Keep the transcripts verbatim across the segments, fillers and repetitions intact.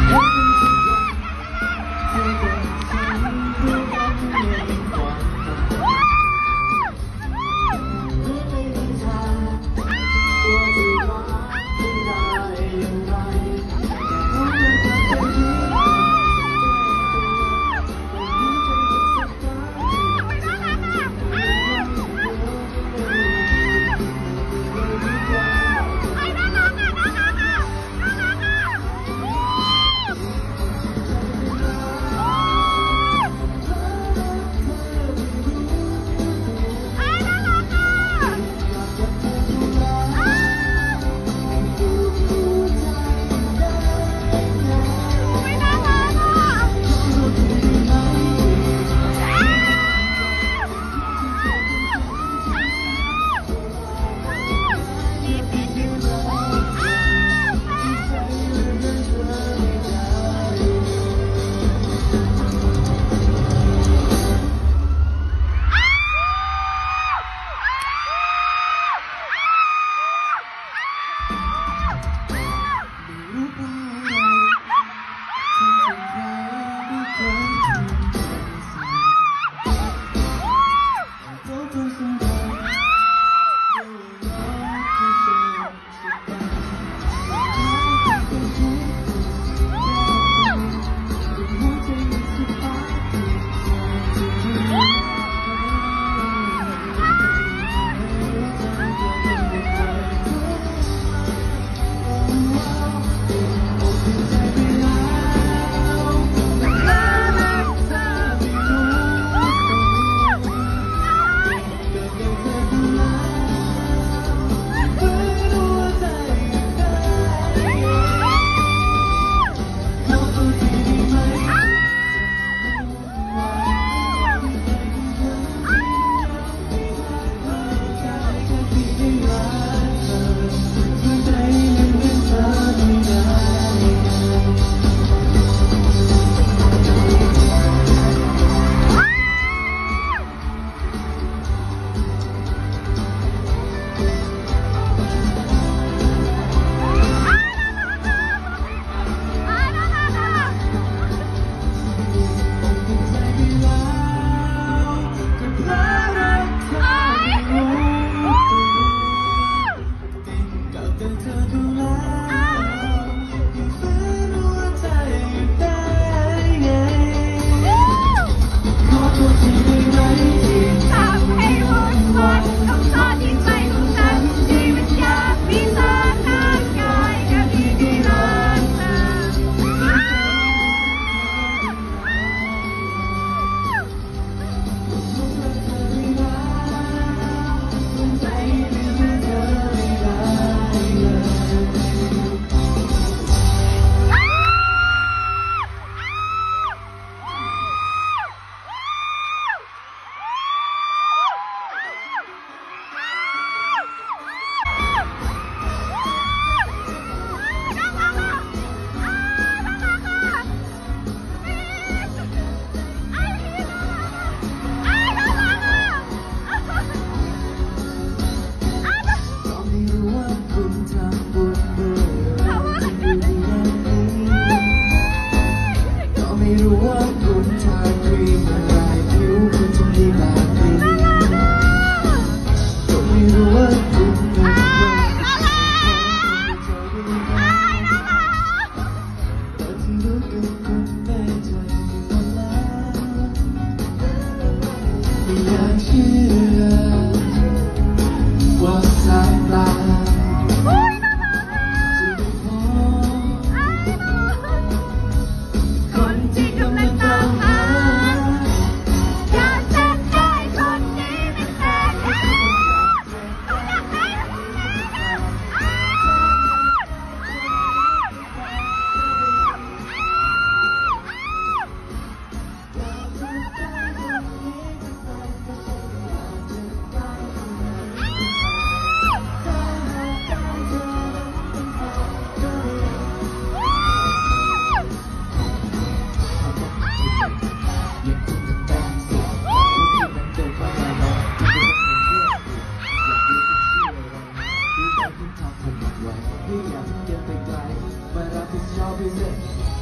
เ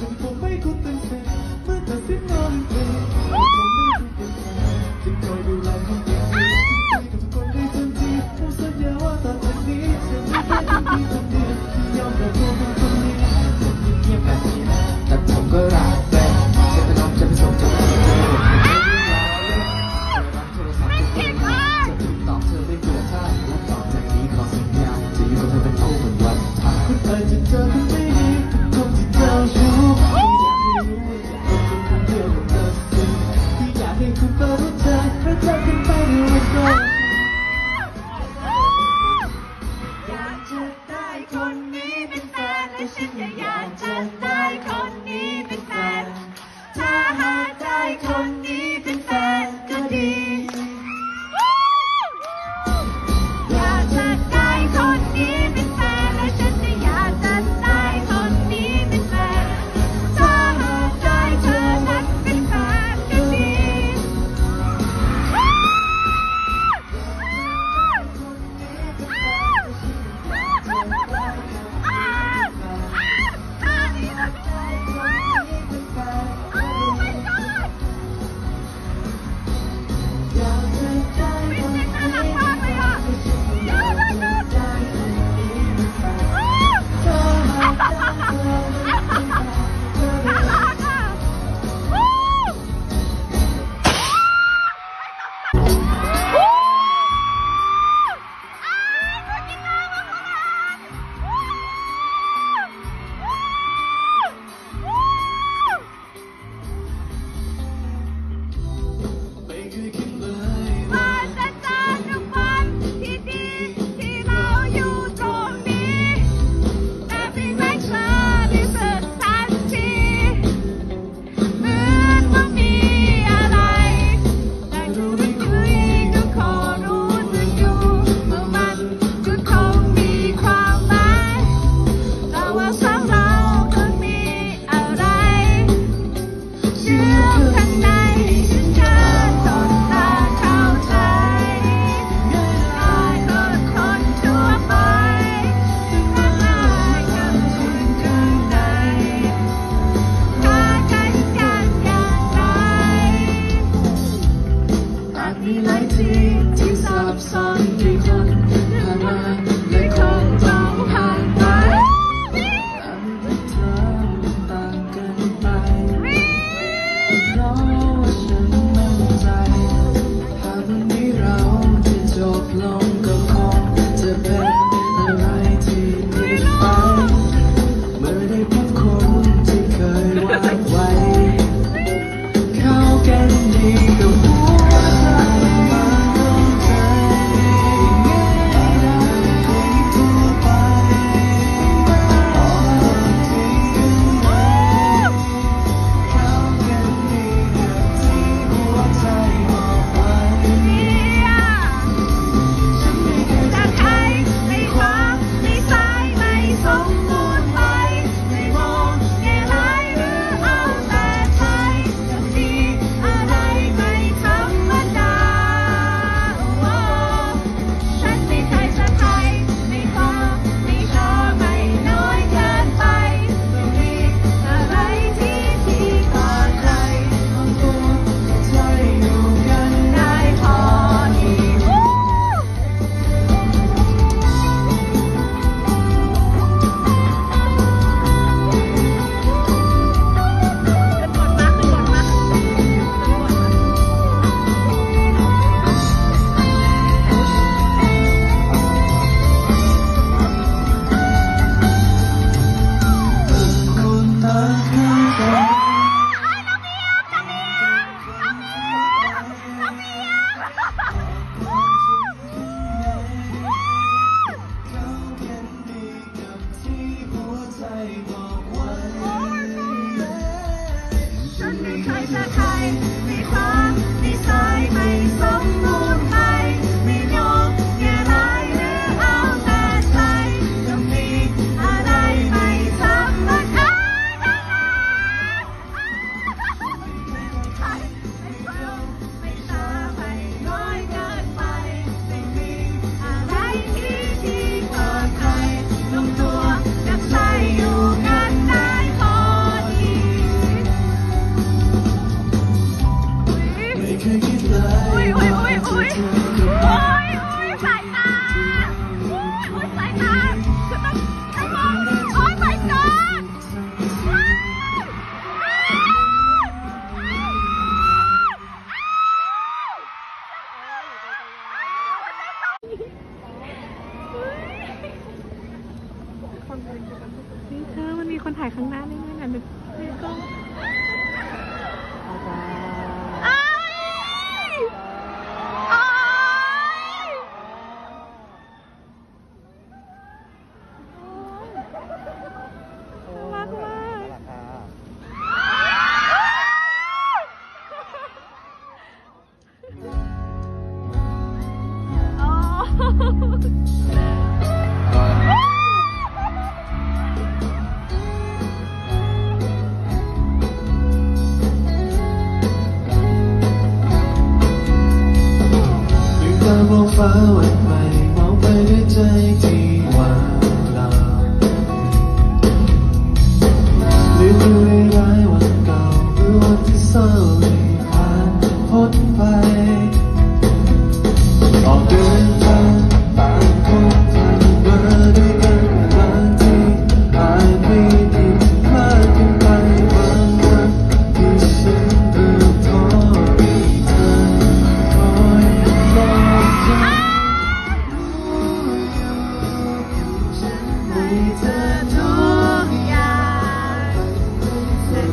ผมไม่คุ้นเป็นเศษเมื่อตัดสินนอนเป็นผมไม่คุ้นเป็นแฟนจะคอยดูแลคนดีกับทุกคนได้ทันทีผมสัญญาว่าต่อจากนี้จะไม่แค่คนดีคนเดียวที่ยอมรับตัวเป็นคนดีผมเงียบแบบนี้แต่ผมก็รักแฟนจะไปลองจะไปส่งจะไปส่งจะไปส่งไม่เก่งมากจะติดต่อเธอไม่เบื่อถ้าและต่อจากนี้ขอสัญญาจะอยู่กับเธอเป็นคู่เหมือนวันทางคุณอาจจะเจอคนไม่ดีคนที่เจ้าชู้ไม่อยากให้รู้ว่าจะเป็นคนเดียวของเธอสิที่อยากให้คุณเปิดหัวใจและเจอกันไปด้วยกันอยากจะได้คนนี้เป็นแฟนและฉันอยากจะได้คนนี้เป็นแฟนถ้าหากได้คนนี้เป็นแฟนก็ดีอยากจะได้คนนี้เป็นแฟนและฉันจะอยากจะได้คนนี้เป็นแฟนถ้าหากได้เธอนั้นเป็นแฟนก็ดีมีหลายทีที่ซับซ้อนกี่คนผ่านมาและคงต้องผ่านไปอันเป็นเธอต่างกันไปเพราะว่าฉันมั่นใจหากวันนี้เราจะจบลงก็คงจะเป็นอะไรที่ดีไปเมื่อได้พบคนที่เคยวางไว้เข้ากันดีกับหัว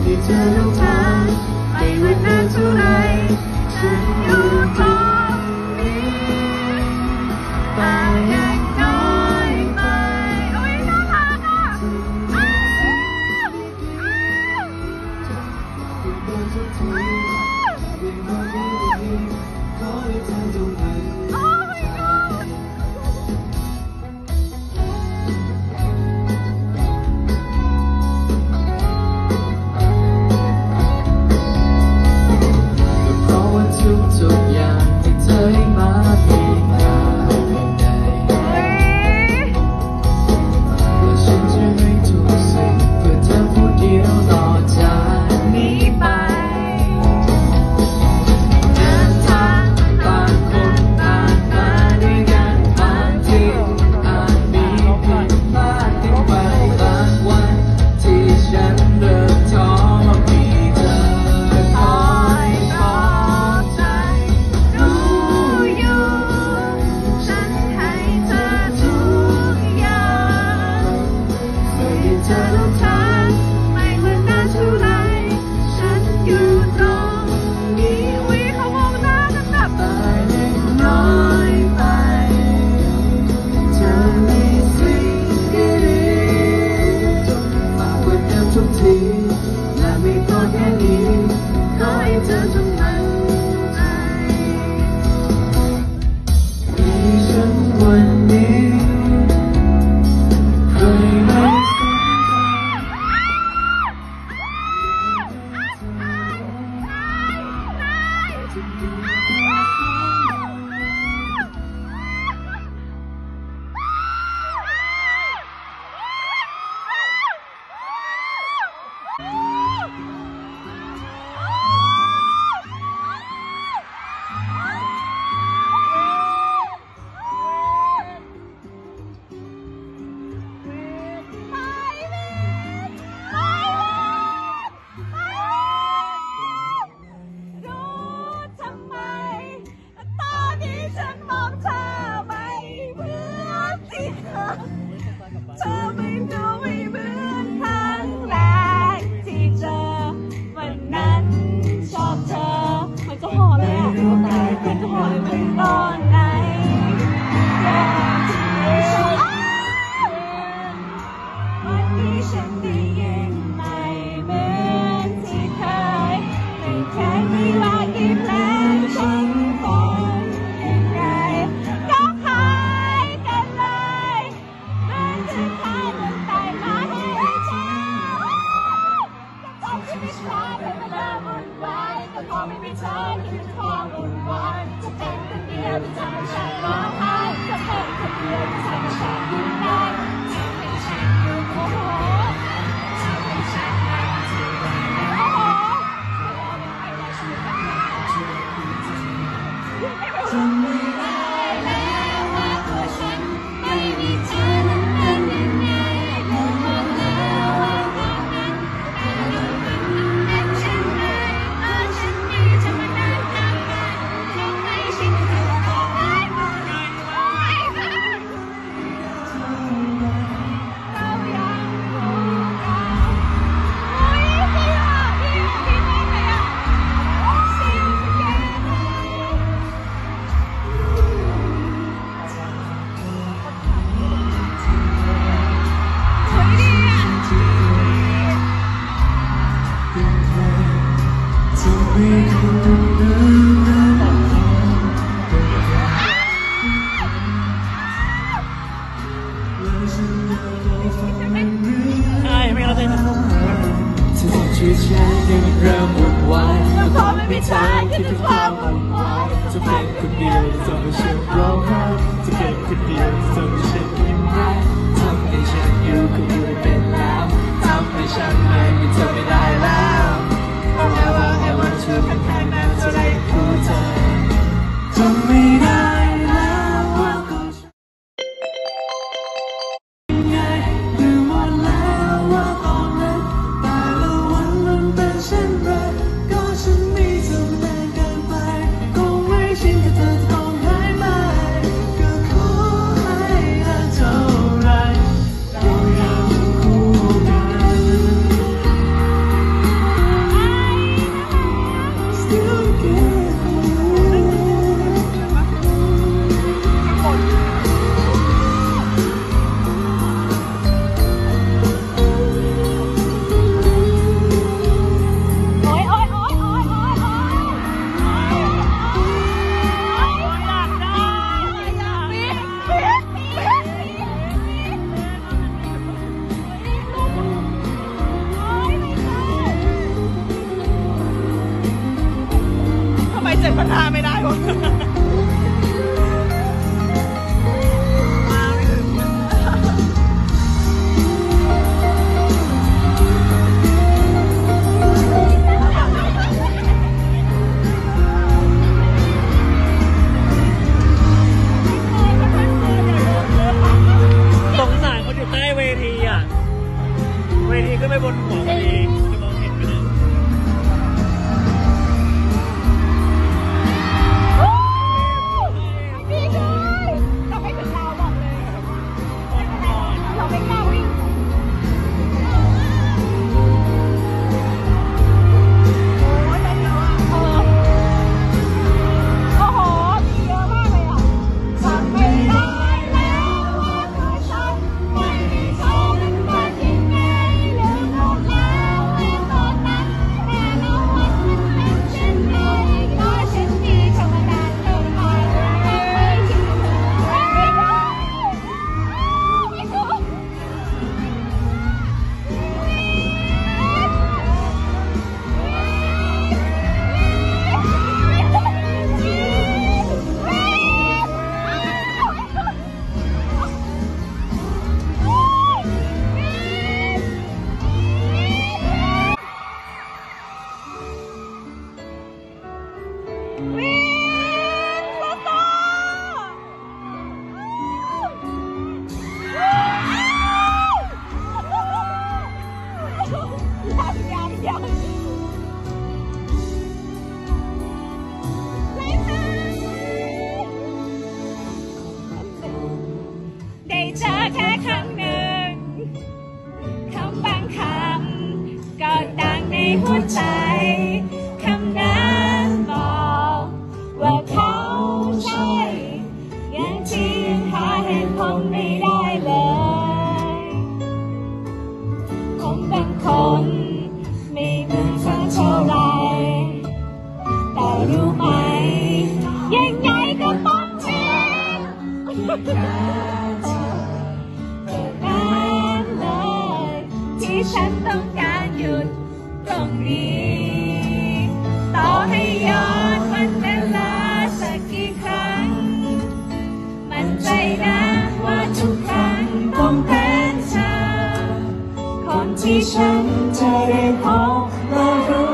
ที่เธอรู้ทางไม่ว่านานเท่าไรฉันอยู่ตรงนี้แต่ยังน้อยไปโอ้ยน่ารักอ่ะอ้าวทุกอย่างที่เธอให้มามีค่าเพียงใดและฉันจะให้ทุกสิ่งเพื่อเธอผู้เดียวต่อจากนี้ไปเดินทางต่างคนต่างมาด้วยกันบางทีอาจมีผิดพลาดกันไปบางวันที่ฉันเริ่มท้อมีเธอคอยปลอบใจเธอรู้ทางไม่ว่านานเท่าไรฉันอยู่ตรงนี้วิเขามองหน้ากันแบบแต่เล็กน้อยไปเธอมีสิ่งดีๆฝากไว้เดิมทุกทีและไม่พอแค่นี้ขอให้เธอจงมั่นใจมีฉันวันนี้เคยไม่ เธอไม่ดูไม่เหมือนครั้งแรกที่เจอวันนั้นชอบเธอมันจะหอเลยอ่ะมันจะหอเลยมันตอนไหนวันนี้ฉันได้ยินไม่เหมือนที่เคยไม่แค่มีลากี่แผลฉันคงยังไงก็หายกันเลยมันจะคลายมันตายมาให้เธอก็ต้องที่ไม่ใช่เป็นเวลาวุ่นวายแต่พอไม่มีเธอคิดถึงความวุ่นวายจะเป็นคนเดียวที่ทำให้ฉันร้องไห้จะเป็นคนเดียวที่ทำให้ฉันยิ้มได้ทำให้ฉันยิ้มโอ้โหทำให้ฉันได้ที่ได้โอ้โหจำไม่ได้แล้วว่าตัวฉันไม่มีเธอนั้นเป็นยังไงลืมหมดแล้วว่าตอนนั้นเป็นฉันไหมเออฉันมีเธอมานานนับวันทำไมฉันถึงขอให้หมดเลยเรายังคงเราโอ้ยพี่อ่ะพี่พี่ไม่ไหนอ่ะสิ่งที่แกชีวิตฉันยังเริ่มวุ่นวายแล้วพอไม่มีเธอคิดถึงความวุ่นวายจะเป็นคนเดียวที่ทำให้ฉันร้องไห้จะเป็นคนเดียวที่ทำให้ฉันยิ้มได้ทำให้ฉันอยู่ก็อยู่ได้เป็นแล้วทำให้ฉันไม่มีเธอไม่ได้แล้ว Forever ever เธอเป็นแค่นั้นจะได้คู่เธอจำไม่ได้แล้วว่าก็ฉันยังไงลืมหมดแล้วว่าตอนนั้นแต่ละวันมันเป็นเช่นไรก็ฉันมีเธอมานานเกินไปคงไม่ชินกับเธอจะต้องหายไปก็ขอให้นานเท่าไรเรายังคู่กันจ็ดพันห้าไม่ได้หรอกสงสารคนอยู่ใต้เวทีอ่ะเวทีขึ้นไปบนหัวพอดีจะมองเห็นไหมนะพี่ช่วยเราไม่ถึงเราบอกเลยเราไม่กล้าวิ่งโอ้ยแต่เยอะอ่ะเออโอ้โหมีเยอะมากเลยอ่ะทำไม่ได้แล้วว่าตัวฉันไม่มีเธอมันเป็นยังไงลืมหมดแล้วไอ้ตอนนั้นแต่ละวันมันเป็นเช่นไรก็ฉันดีธรรมดาเกินไปไม่คิดถึงไม่ได้ไม่ถูกยังยังได้เจอแค่ครั้งหนึ่งคำบางคำก็ดังในหัวใจคำนั้นบอกว่าเขาใช่อย่างที่ยังหาเหตุผลไม่ได้เลยผมเป็นคนไม่เหมือนกันเท่าไรแต่รู้ไหมยังไงก็ต้องมีแค่เธอเท่านั้นเลยที่ฉันต้องการหยุดตรงนี้ต่อให้ย้อนวันเวลาสักกี่ครั้งมันใจนะว่าทุกครั้งต้องเป็นเธอคนที่ฉันจะได้พบและรู้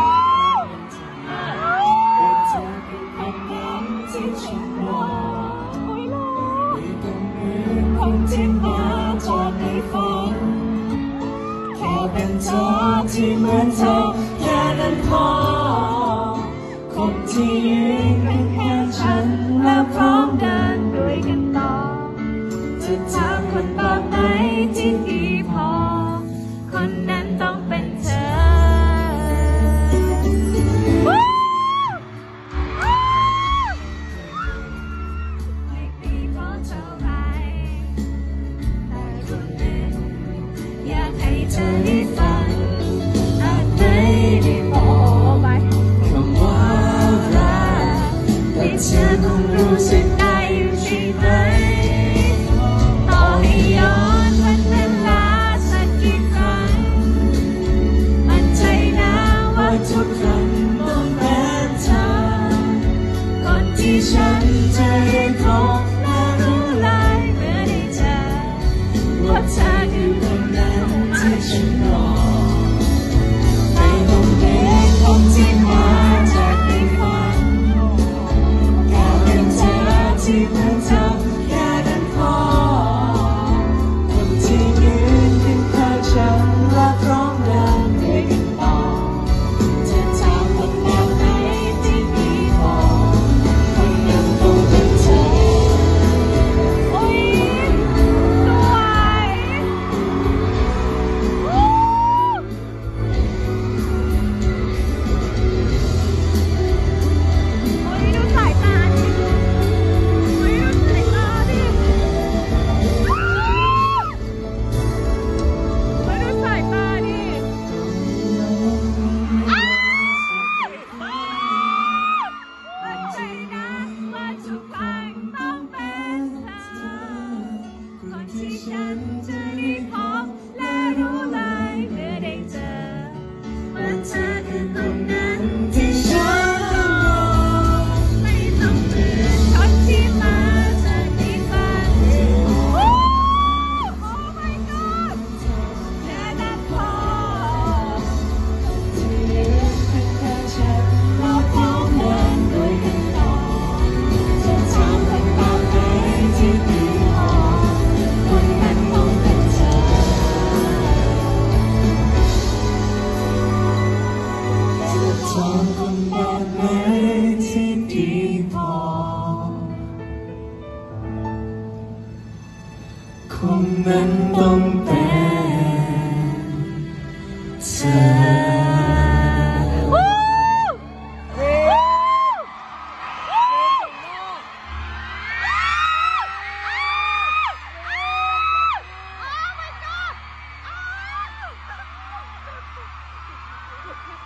ว่าเธอเป็นคนนั้นที่ฉันรอคนที่มาจากในฝันแค่เป็นเธอที่เหมือนเธอแค่นั้นพอคนที่ยืนข้างๆฉันและพร้อมเดินด้วยกันต่อจะถามคนแบบไหนที่ดีพอคนนั้นต้องเป็นเธอไม่ดีเพราะเท่าไรแต่รุ่นหนึ่งอยากให้เธอได้ฟังอาจไม่ได้บอกไปคำว่ารักแต่เธอคงรู้สึกได้อยู่ใช่ไหมต่อให้ย้อนวันเวลา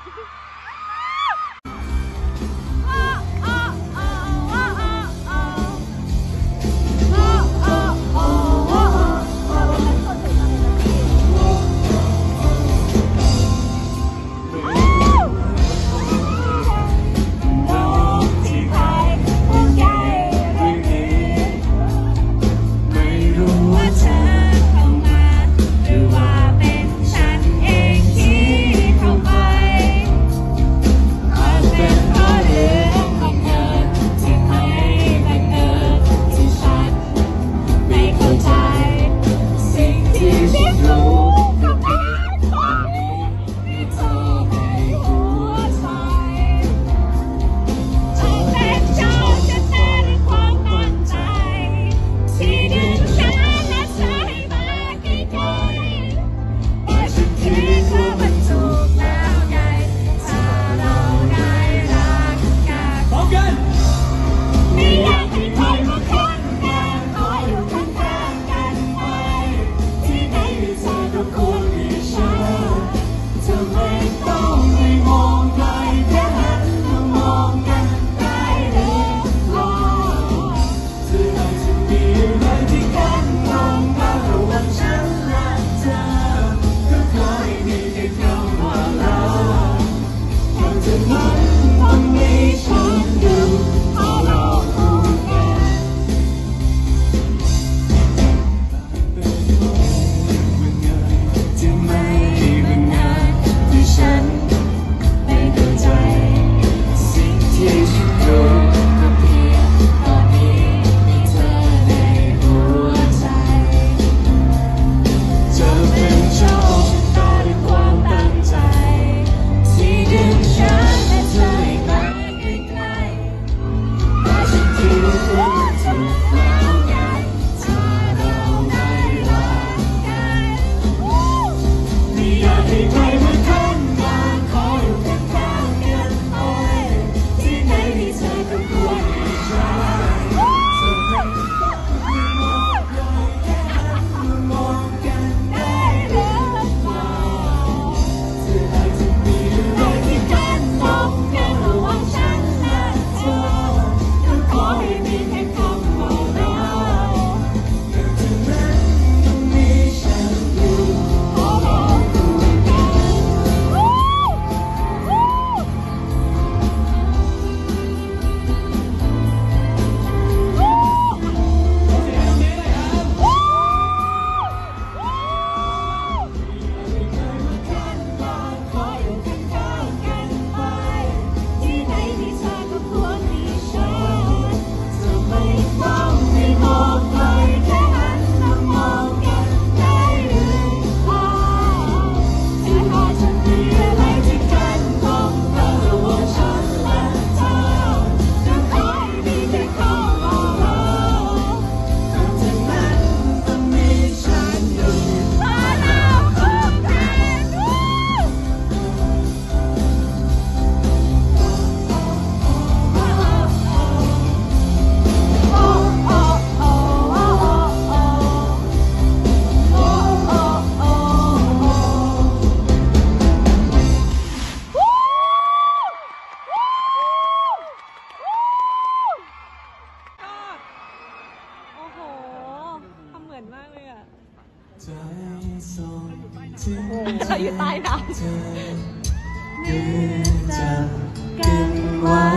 เราอยู่ใต้น้ำยืนจับกันไว้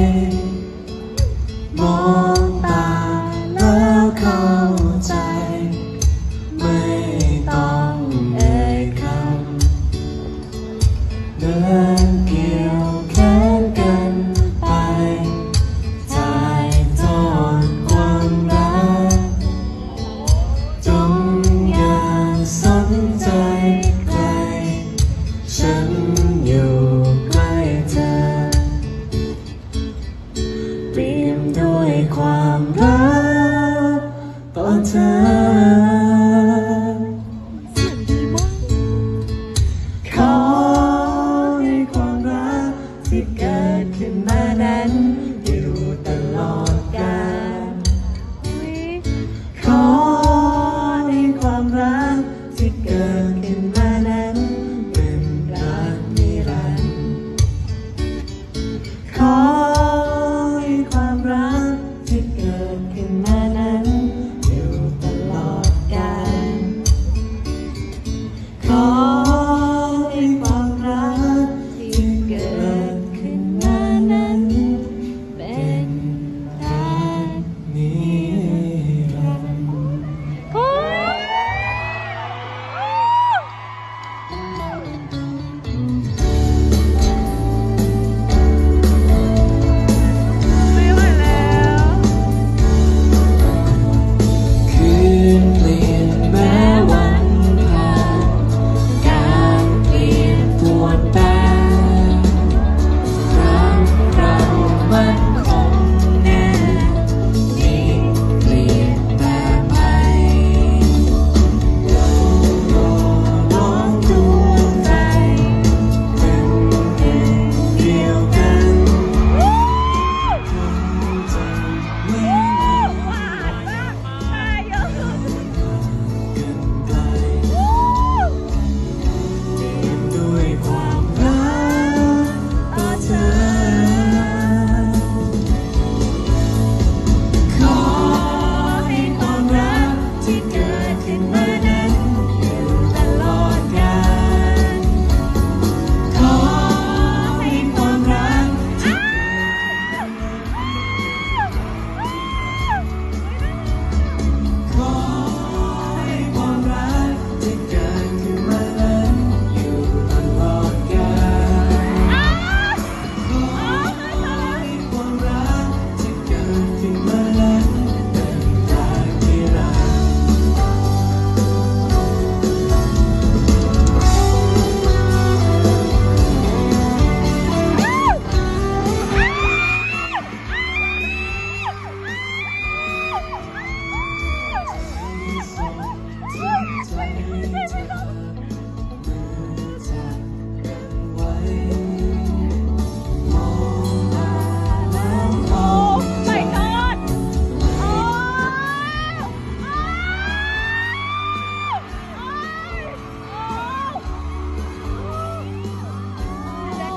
มองตาแล้วเข้าใจไม่ต้องเอ่ยคำเดินเกี่ยวแขนกันไปถ่ายทอดความรักจงอย่าสนใจใครฉันอยู่ใกล้เธอเปลี่ยนด้วยความรักต่อเธอขอให้ความรักที่เกิดขึ้นมานั้นอยู่ตลอดกาลขอให้ความรักที่เกิดขึ้นมานั้นเป็นรักนิรันดร์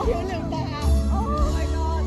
ผิวเหลืองตาโอ้ my god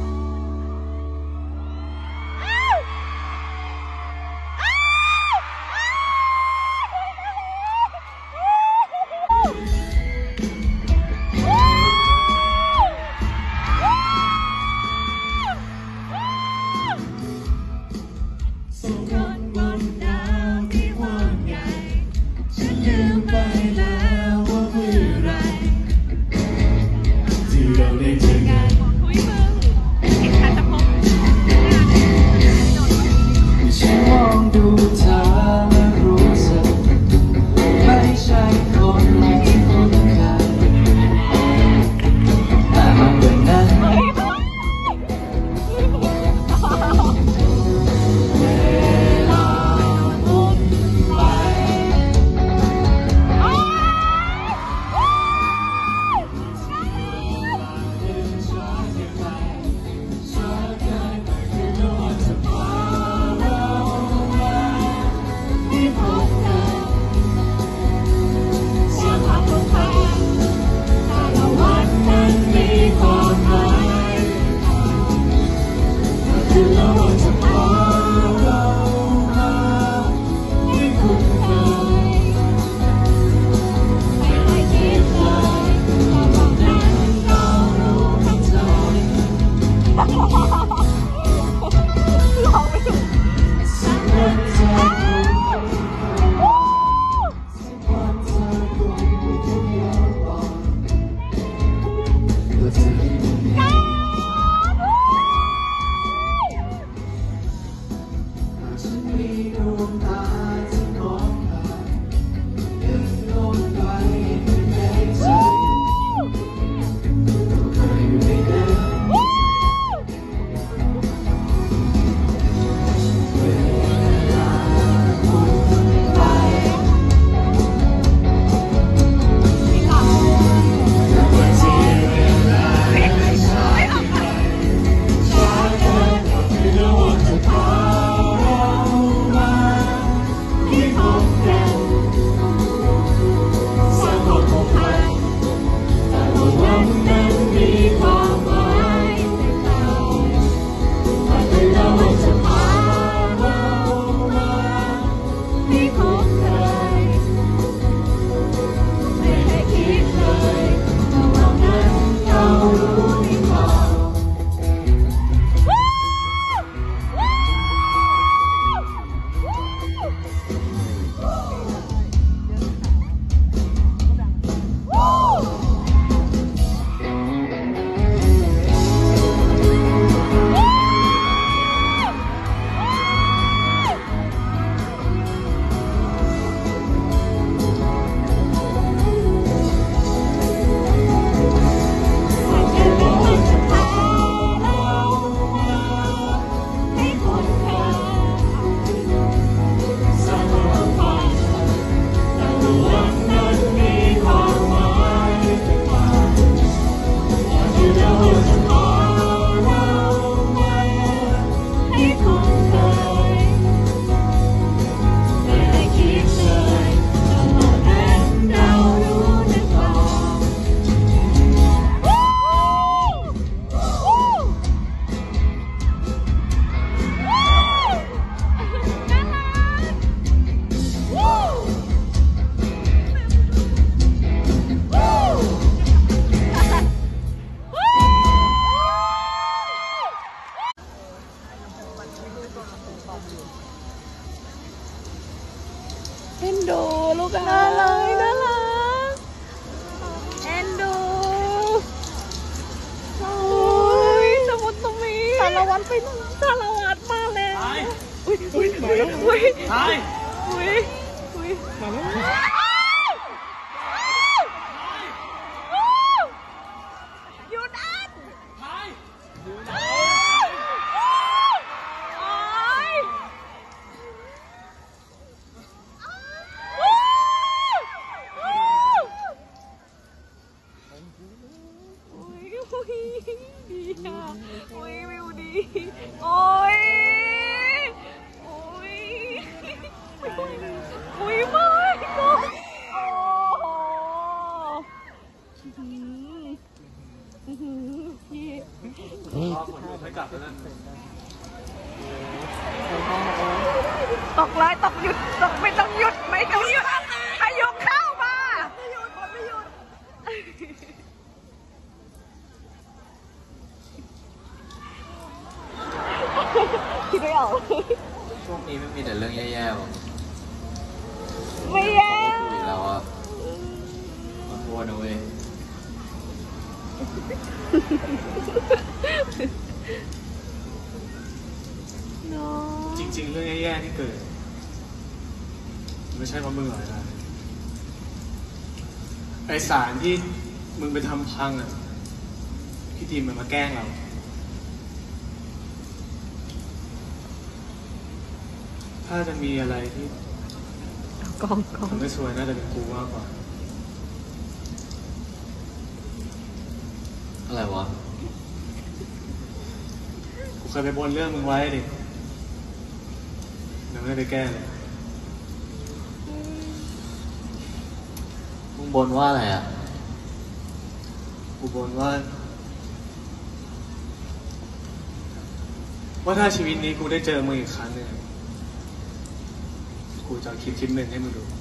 เอ็นดูลูกน่ารักน่ารักเอ็นดูโอ้ยสมุทรตมีสารวัตรไปนู่นสารวัตรมาแล้วอุ้ยอุ้ยอุ้ยอุ้ยอุ้ยอุ้ยมาแล้วอยู่นั่นดีอ่ะโอ้ยวิวดีโอ้ยโอ้ยโอ้ยไม่ก็โอ้โหพี่รอฝนหยุดไม่กลับแล้วนะตกเลยตกหยุดตกไม่ต้องหยุดไม่ต้องหยุดพายุเข้ามาไม่หยุดฝนไม่หยุดคิดไม่ออกช่วงนี้ไม่มีแต่เรื่องแย่ๆหรอกไม่แย่คุยแล้วอ่ะขอโทษนะเว้ยน้องจริงๆเรื่องแย่ๆที่เกิดไม่ใช่เพราะมึงหรอกนะไอสารที่มึงไปทำพังอ่ะพี่ทีมมันมาแกล้งเราถ้าจะมีอะไรที่กองกองทำให้ซวยน่าจะเป็นกูมากกว่าอะไรวะกูเคยไปบนเรื่องมึงไว้ดิยังไม่ได้ไปแก้เลยมึงบนว่าอะไรอ่ะกูบนว่า ว่าถ้าชีวิตนี้กูได้เจอมึงอีกครั้งหนึ่งกูจะเอาคลิปคลิปหนึ่งให้มึงดู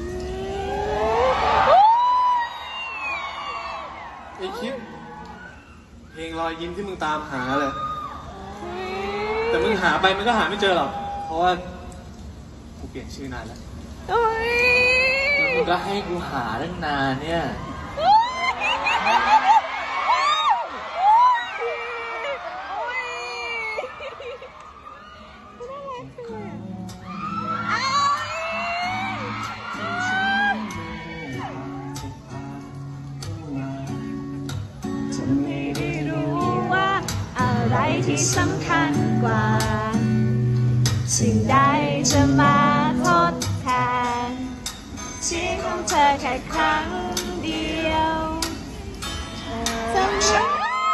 ไอคลิปเพลงรอยยิ้มที่มึงตามหาเลยแต่มึงหาไปมันก็หาไม่เจอหรอกเพราะว่ากูเปลี่ยนชื่อนานแล้วโอ้ยแล้วมึงก็ให้กูหาตั้งนานเนี่ยไม่ได้รู้ว่าอะไรที่สำคัญกว่าสิ่งใดจะมาทดแทนชีวิตของเธอแค่ครั้งเดียวจำฉัน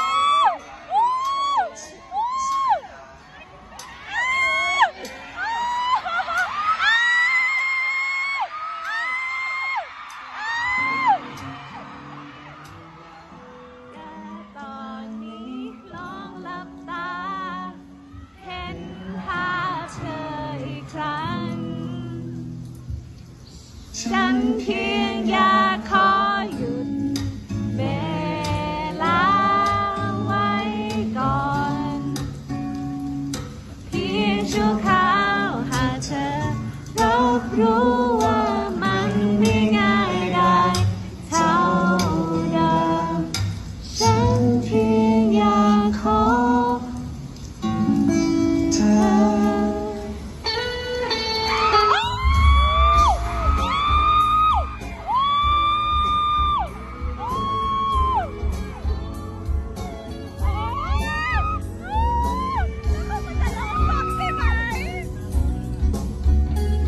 ตอนนี้ลองหลับตาเห็นภาพเธออีกครั้งฉันเพียงอยากขอหยุดเวลาไว้ก่อนเพียงชั่วคราวหากเธอรับรู้ว่ามันไม่ง่ายได้เท่าเดิมฉันเพียงอยากขอเธอ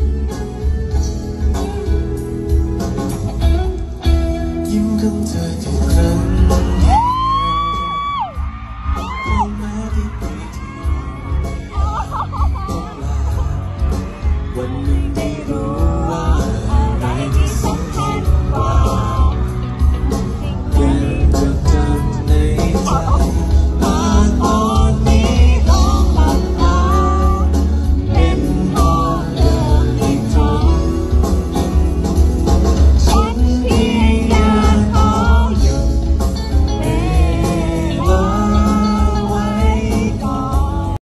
ยิ้มของเธอที่